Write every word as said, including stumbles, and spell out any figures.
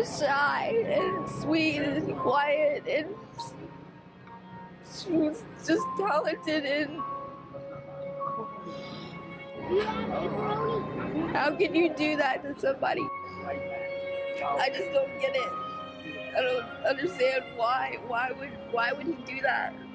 shy and sweet and quiet, and she was just talented. And how can you do that to somebody? I just don't get it. I don't understand why. Why would why would he do that?